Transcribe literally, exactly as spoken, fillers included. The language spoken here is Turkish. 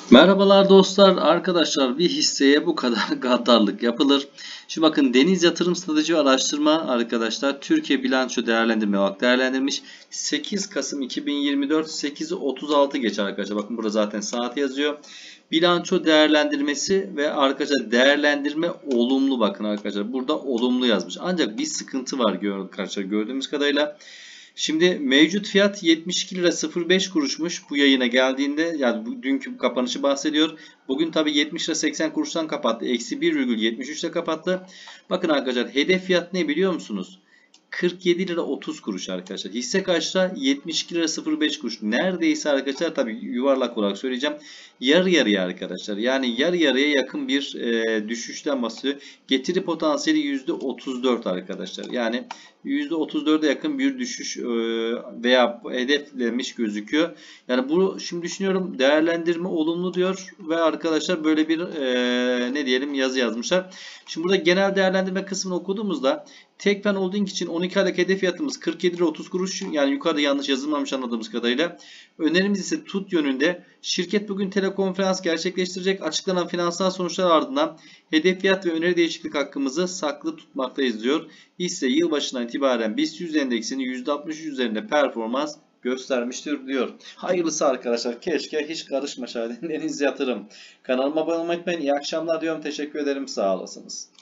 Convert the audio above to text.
Merhabalar dostlar, arkadaşlar bir hisseye bu kadar gaddarlık yapılır. Şimdi bakın Deniz Yatırım Strateji ve Araştırma arkadaşlar Türkiye Bilanço Değerlendirme Vakti değerlendirmiş. sekiz Kasım iki bin yirmi dört sekiz otuz altı geç arkadaşlar. Bakın burada zaten saat yazıyor. Bilanço değerlendirmesi ve arkadaşlar değerlendirme olumlu, bakın arkadaşlar burada olumlu yazmış. Ancak bir sıkıntı var arkadaşlar gördüğümüz kadarıyla. Şimdi mevcut fiyat yetmiş iki lira sıfır beş kuruşmuş bu yayına geldiğinde, yani bu, dünkü kapanışı bahsediyor. Bugün tabi yetmiş lira seksen kuruştan kapattı. Eksi bir virgül yetmiş üç ile kapattı. Bakın arkadaşlar hedef fiyat ne biliyor musunuz? kırk yedi lira otuz kuruş arkadaşlar. Hisse kaçta? yetmiş iki lira sıfır beş kuruş. Neredeyse arkadaşlar, tabi yuvarlak olarak söyleyeceğim. Yarı yarıya arkadaşlar. Yani yarı yarıya yakın bir e, düşüşten bahsediyor. Getiri potansiyeli yüzde otuz dört arkadaşlar. Yani yüzde otuz dörde yakın bir düşüş e, veya hedeflemiş gözüküyor. Yani bu, şimdi düşünüyorum, değerlendirme olumlu diyor ve arkadaşlar böyle bir e, ne diyelim yazı yazmışlar. Şimdi burada genel değerlendirme kısmını okuduğumuzda Tekfen Holding için on iki aylık hedef fiyatımız kırk yedi lira otuz kuruş. Yani yukarıda yanlış yazılmamış anladığımız kadarıyla. Önerimiz ise tut yönünde. Şirket bugün telekonferans gerçekleştirecek. Açıklanan finansal sonuçlar ardından hedef fiyat ve öneri değişiklik hakkımızı saklı tutmaktayız diyor. Hisse yılbaşından itibaren BIST yüz endeksinin yüzde altmış üzerinde performans göstermiştir diyor. Hayırlısı arkadaşlar. Keşke hiç karışmasaydı Deniz Yatırım. Kanalıma abone olmayı unutmayın. İyi akşamlar diyorum. Teşekkür ederim. Sağ olasınız.